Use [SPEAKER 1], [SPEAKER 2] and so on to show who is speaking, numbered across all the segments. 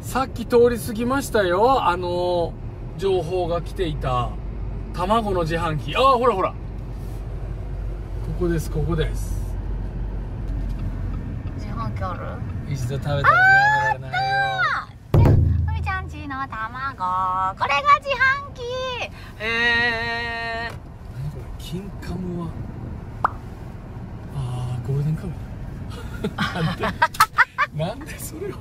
[SPEAKER 1] さっき通り過ぎましたよ。情報が来ていた卵の自販機。ああ、ほらほら、ここです、ここです。
[SPEAKER 2] 自販機ある？
[SPEAKER 1] 一度食べたらやめられないよ。
[SPEAKER 2] ふみちゃんちの卵、これが自販機。へえ。
[SPEAKER 1] 何これ、金カムは。ああ、ゴールデンカムなんでなんでそれを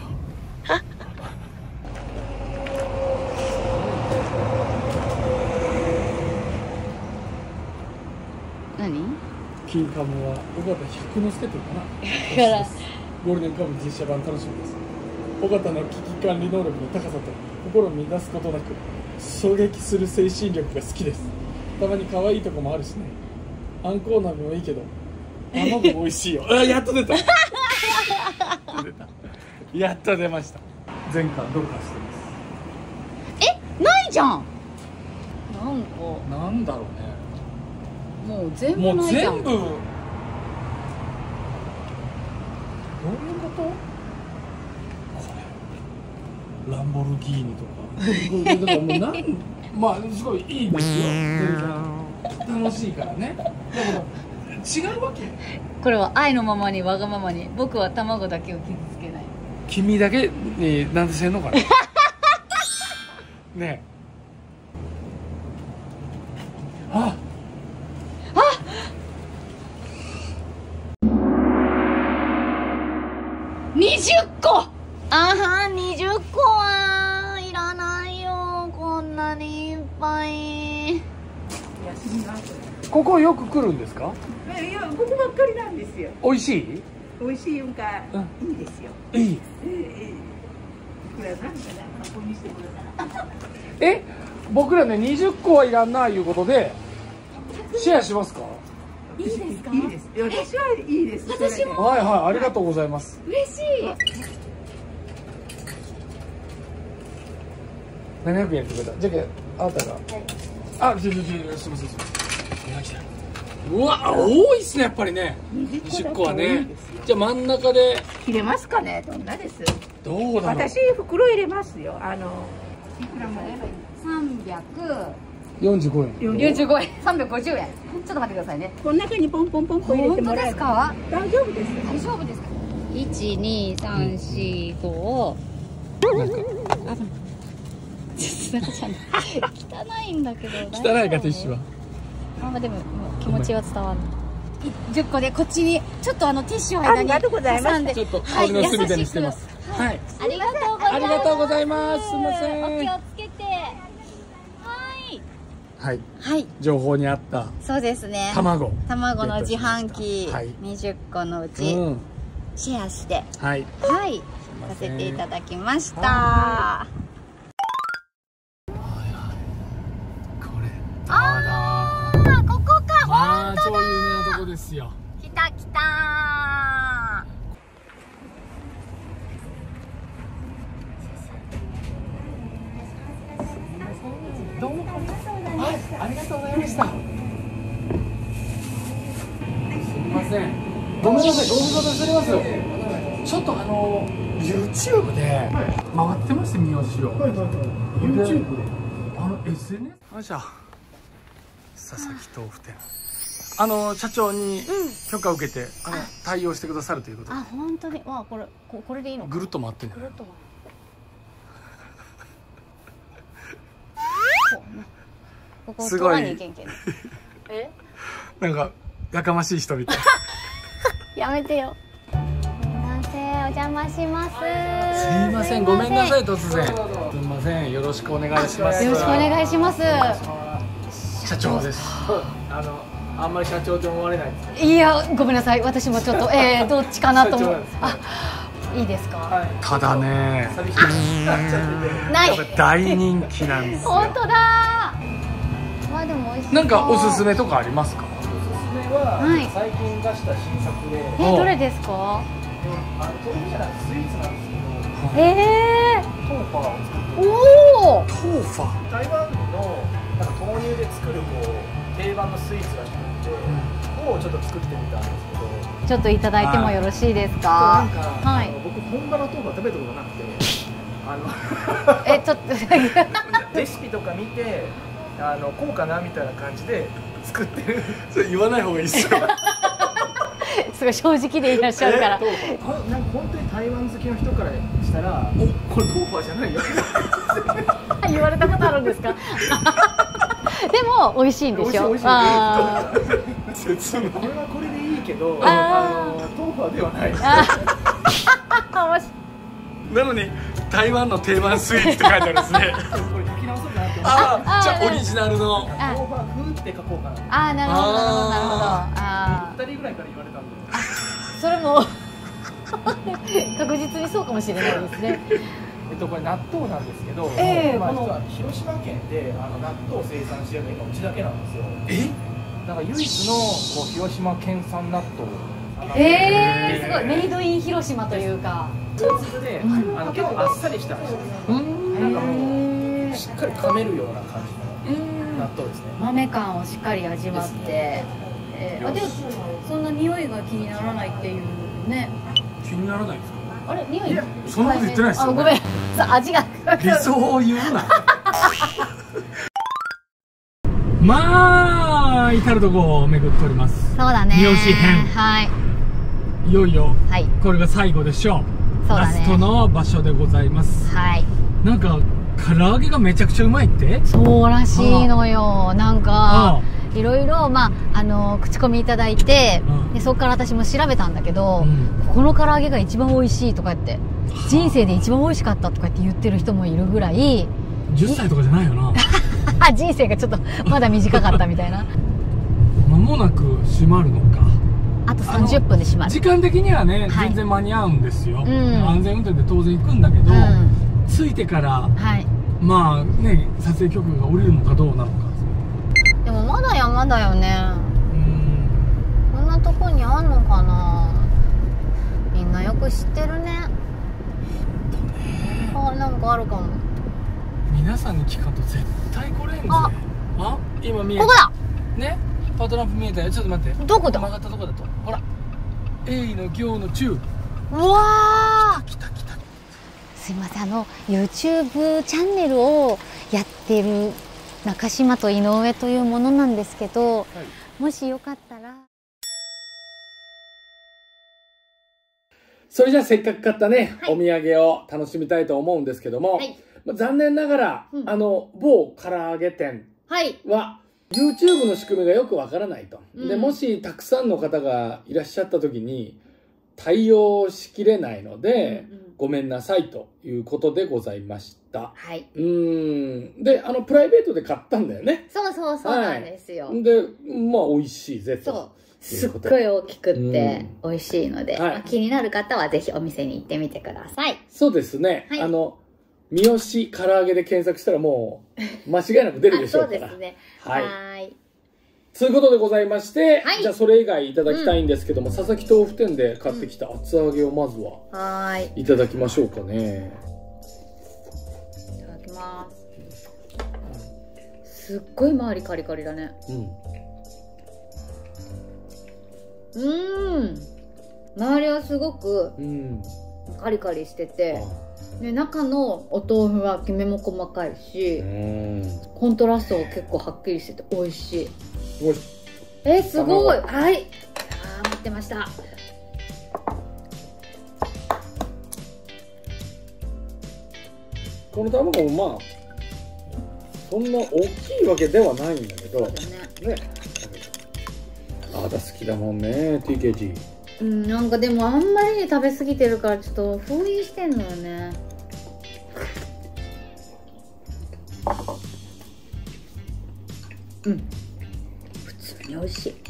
[SPEAKER 2] 何？
[SPEAKER 1] 金カムは尾形100の助とかな。
[SPEAKER 2] だから
[SPEAKER 1] ゴールデンカム実写版楽しみです。尾形の危機管理能力の高さと心を乱すことなく衝撃する精神力が好きです。たまに可愛いとこもあるしね。あんこう鍋もいいけど卵も美味しいよ。あ、やっと出たやっと出ました。前回どうかしてます。
[SPEAKER 2] ないじゃん。
[SPEAKER 1] なんだろうね。
[SPEAKER 2] もう全部ないじゃん。
[SPEAKER 1] もう全部どういうこと？これランボルギーニとかだからもうまあすごいいいんですよ。全然楽しいからね。だけど違うわけ。
[SPEAKER 2] これは愛のままにわがままに。僕は卵だけを傷つけない。
[SPEAKER 1] 君だけになんでせんのかなねえ。あ
[SPEAKER 2] 20個。あはん、20個はいらないよ。こんなにいっぱい。
[SPEAKER 1] ここよく来るんですか？
[SPEAKER 3] いや、ここばっかりなんですよ。
[SPEAKER 1] 美味しい？
[SPEAKER 3] 美味しいうんか、いいですよ。
[SPEAKER 1] いい。
[SPEAKER 3] これは何かな、ここにしてください。
[SPEAKER 1] 僕らね20個はいらんないうことでシェアしますか？
[SPEAKER 2] いいですか？
[SPEAKER 3] いいです。私はいいです。
[SPEAKER 2] 私も
[SPEAKER 1] はいはい、ありがとうございます。
[SPEAKER 2] 嬉しい。
[SPEAKER 1] 700円やってくれた。じゃああなたが、あ、すいません、すいません。うわ、多いっすね、やっぱりね。20個はね。じゃあ真ん中で
[SPEAKER 3] 切れますかね、どんなです。
[SPEAKER 1] どうだろう。
[SPEAKER 3] 私袋入れますよ。いくらまで。
[SPEAKER 1] 45円。
[SPEAKER 2] 45円、350円。ちょっと待ってくださいね。
[SPEAKER 3] この中にポンポンポンポン入れてもらえば。大丈夫です。
[SPEAKER 2] 大丈夫ですか？1、2、3、4、5。汚いんだけど。
[SPEAKER 1] 汚いかティッシュは。
[SPEAKER 2] まあでも気持ちは伝わる。10個でこっちにちょっとティッシュを間に挟んで、
[SPEAKER 1] ちょっと氷の隅にしてます。はい。
[SPEAKER 2] ありがとうございます。
[SPEAKER 1] ありがとうございます。すみません。
[SPEAKER 2] お気をつけて。
[SPEAKER 1] はい。
[SPEAKER 2] はい。
[SPEAKER 1] 情報にあった
[SPEAKER 2] そうですね。
[SPEAKER 1] 卵
[SPEAKER 2] の自販機20個のうちシェアして
[SPEAKER 1] はい
[SPEAKER 2] させていただきました。ああ、ここか。
[SPEAKER 1] まあ超有名なとこですよ。
[SPEAKER 2] 来た来た。
[SPEAKER 1] どうも。はい、ありがとうございました。すみません。ごめんなさい、ご無沙汰しております。ちょっとYouTube で回ってまして、三好を。YouTube で。SNS。よいしょ。佐々木豆腐店。社長に許可を受けて対応してくださるということで。
[SPEAKER 2] あ、本当に。わ、これでいいの？
[SPEAKER 1] ぐるっと回ってんじゃない？すごい。なんかやかましい人みたい。
[SPEAKER 2] やめてよ。すみません、お邪魔します。
[SPEAKER 1] すいません、ごめんなさい、突然。すみません、よろしくお願いします。
[SPEAKER 2] よろしくお願いします。
[SPEAKER 1] 社長です。あんまり社長って思われないです。
[SPEAKER 2] いや、ごめんなさい、私もちょっとどっちかなと思う。いいですか？
[SPEAKER 1] ただね、
[SPEAKER 2] ない。
[SPEAKER 1] 大人気なんですよ。
[SPEAKER 2] 本当だ。まあでも美味しい。
[SPEAKER 1] なんかおすすめとかありますか？
[SPEAKER 4] おすすめは最近出した新作で、
[SPEAKER 2] どれですか？
[SPEAKER 4] 豆腐じゃなくてスイーツなんですけど、トーファーを作って。
[SPEAKER 2] おお。
[SPEAKER 1] トーファー。
[SPEAKER 4] 台湾のなんか豆乳で作る定番のスイーツがあって、をちょっと作ってみたんですけど。
[SPEAKER 2] ちょっといただいてもよろしいですか？
[SPEAKER 4] なんか僕本場の豆腐は食べたことがなくて、
[SPEAKER 2] ちょっと
[SPEAKER 4] レシピとか見てこうかなみたいな感じで作ってる。
[SPEAKER 1] それ言わない方がいいっすよ。
[SPEAKER 2] すごい正直でいらっしゃるから。
[SPEAKER 4] なんか本当に台湾好きの人からしたら「おこれトーファーじゃないよ」
[SPEAKER 2] 言われたことあるんですか？でも美味しいんでしょ。
[SPEAKER 4] 美味しい。これはこれでいいけどトーファーではない。
[SPEAKER 1] なのに台湾の定番スイーツって書いてあるんですね。
[SPEAKER 4] これ書き直そうかなって思って。
[SPEAKER 1] じゃあオリジナルの
[SPEAKER 4] トーファー風って書こうかな。
[SPEAKER 2] なるほどなるほどなるほど。
[SPEAKER 4] 2人ぐらいから言われたんで。
[SPEAKER 2] それも確実にそうかもしれないですね。
[SPEAKER 4] これ納豆なんですけど、実は広島県で納豆を生産してるのがうちだけなんですよ。だから唯一のこう広島県産納豆。
[SPEAKER 2] すごいメイドイン広島というか。
[SPEAKER 4] ツルツルで結構あっさりした味です。なんかもうしっかり噛めるような感じの納豆ですね。
[SPEAKER 2] 豆感をしっかり味わって、でそんな匂いが気にならないっていうね。
[SPEAKER 1] 気にならないですか？
[SPEAKER 2] あれ匂い？
[SPEAKER 1] そんなこと言ってないですよ。
[SPEAKER 2] ごめん。味が。
[SPEAKER 1] 理想を言うな。まあ至るとこを巡っております。
[SPEAKER 2] そうだね。
[SPEAKER 1] 三好編。
[SPEAKER 2] はい。
[SPEAKER 1] いよいよ
[SPEAKER 2] はい
[SPEAKER 1] これが最後でしょう。
[SPEAKER 2] そうだね。
[SPEAKER 1] ラストの場所でございます。
[SPEAKER 2] はい。
[SPEAKER 1] なんか唐揚げがめちゃくちゃうまいって？
[SPEAKER 2] そうらしいのよ。なんかいろいろ口コミいただいて、でそこから私も調べたんだけど、ここの唐揚げが一番美味しいとか言って、人生で一番美味しかったとかって言ってる人もいるぐらい。
[SPEAKER 1] 10歳とかじゃないよな。
[SPEAKER 2] 人生がちょっとまだ短かったみたいな。
[SPEAKER 1] 間もなく閉まるのか。
[SPEAKER 2] あと30分で閉まる。
[SPEAKER 1] 時間的にはね、全然間に合うんですよ。安全運転で当然行くんだけど、着いてから、まあね、撮影許可が下りるのかどうなのか。
[SPEAKER 2] でもまだ山だよね。こんなとこにあんのかな。みんなよく知ってるね。なんかあるかも。
[SPEAKER 1] 皆さんに聞かんと絶対来れんぜ。今見えた。
[SPEAKER 2] ここだ
[SPEAKER 1] ね、パトランプ見えたよ。ちょっと待って。
[SPEAKER 2] どこだ？
[SPEAKER 1] 曲がったとこだと。ほら、Aの行の中。
[SPEAKER 2] うわー。
[SPEAKER 1] 来た。
[SPEAKER 2] すいません、YouTube チャンネルをやってる中島と井上というものなんですけど、もしよかったら。
[SPEAKER 1] それじゃあせっかく買ったね、お土産を楽しみたいと思うんですけども、残念ながら、某唐揚げ店は、YouTube の仕組みがよくわからないと。で、もしたくさんの方がいらっしゃった時に対応しきれないので、ごめんなさいということでございました。で、プライベートで買ったんだよね。
[SPEAKER 2] そうなんですよ。
[SPEAKER 1] で、まあ美味しいぜと。
[SPEAKER 2] すっごい大きくって美味しいので、気になる方はぜひお店に行ってみてください。
[SPEAKER 1] そうですね。三好唐揚げで検索したらもう間違いなく出るでしょうから。そうですね。はい。ということでございまして、じゃあそれ以外いただきたいんですけども、佐々木豆腐店で買ってきた厚揚げをまずはいただきましょうかね。
[SPEAKER 2] いただきます。すっごい周りカリカリだね。周りはすごくカリカリしてて、中のお豆腐はきめも細かいし、コントラスト結構はっきりしてて美味しい。すごい。はい。待ってました。
[SPEAKER 1] この卵もまあそんな大きいわけではないんだけどね。あだ好きだもんね TKG。
[SPEAKER 2] なんかでもあんまりに食べ過ぎてるからちょっと封印してんのよね。普通に美味しい。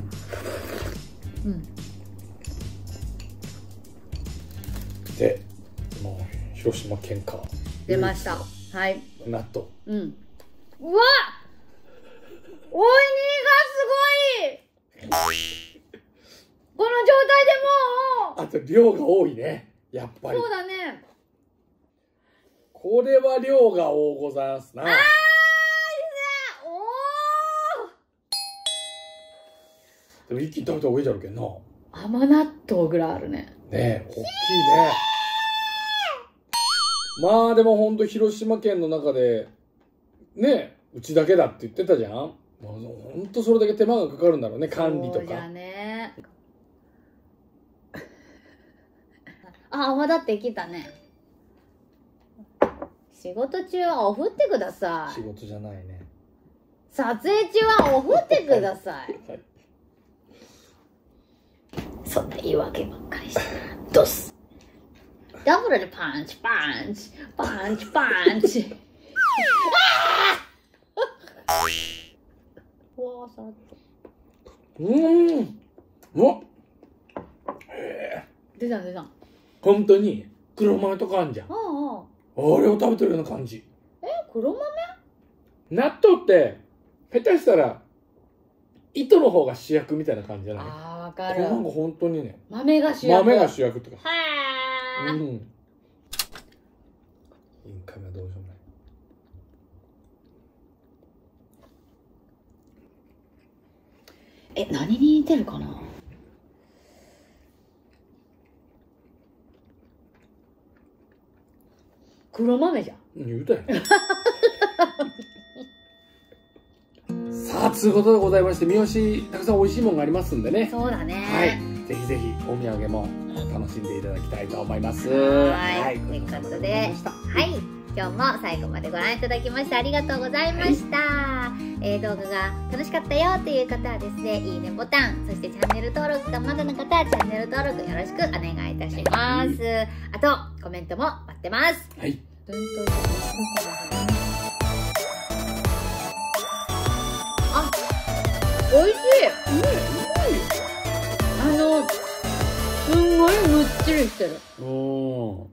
[SPEAKER 1] でもう広島県か
[SPEAKER 2] 出ました。はい。
[SPEAKER 1] 納豆。
[SPEAKER 2] うわっ、おいにがすごい。この状態でも
[SPEAKER 1] あと量が多いね、やっぱり。
[SPEAKER 2] そうだね。
[SPEAKER 1] これは量が多ございますな。
[SPEAKER 2] おー、
[SPEAKER 1] でも一気に食べた方がいいだろうけどな。
[SPEAKER 2] 甘納豆ぐらいあるね。
[SPEAKER 1] ねえ、大きいね。 まあでもほんと広島県の中でねうちだけだって言ってたじゃん。もうほんとそれだけ手間がかかるんだろうね、管理と
[SPEAKER 2] そうじゃ
[SPEAKER 1] か。
[SPEAKER 2] ね。あ、泡立ってきたね。仕事中はおふってください。
[SPEAKER 1] 仕事じゃないね。
[SPEAKER 2] 撮影中はおふってください。
[SPEAKER 1] はい、
[SPEAKER 2] そんな言い訳ばっかりしてドス。ダブルでパンチパンチパンチパンチ。うわー、さらっと。
[SPEAKER 1] うわっ、
[SPEAKER 2] 出た出た。
[SPEAKER 1] 本当に黒豆とかあんじゃん。あ
[SPEAKER 2] あ
[SPEAKER 1] れを食べてるような感じ。
[SPEAKER 2] 黒豆？
[SPEAKER 1] 納豆って下手したら糸の方が主役みたいな感じじゃない？
[SPEAKER 2] ああ、わか
[SPEAKER 1] これ
[SPEAKER 2] る。
[SPEAKER 1] なんか本当にね、
[SPEAKER 2] 豆が主役。
[SPEAKER 1] 豆が主役ってか。
[SPEAKER 2] はあ。
[SPEAKER 1] うん。インカメはどうしようもない。
[SPEAKER 2] 何に似てるかな。黒豆じゃん。
[SPEAKER 1] 言うたよ。さあ、ということでございまして、三好たくさん美味しいものがありますんでね。
[SPEAKER 2] そうだね。
[SPEAKER 1] はい。ぜひぜひお土産も楽しんでいただきたいと思います。
[SPEAKER 2] はい。という
[SPEAKER 1] ごちそうさま
[SPEAKER 2] ことで、
[SPEAKER 1] ございました。
[SPEAKER 2] はい。今日も最後までご覧いただきましてありがとうございました。動画が楽しかったよという方はですね、いいねボタン、そしてチャンネル登録がまだの方はチャンネル登録よろしくお願いいたします。あと、コメントも待ってます。
[SPEAKER 1] はい。
[SPEAKER 2] あ、美味しい。すんごいむっちりしてる。
[SPEAKER 1] うん。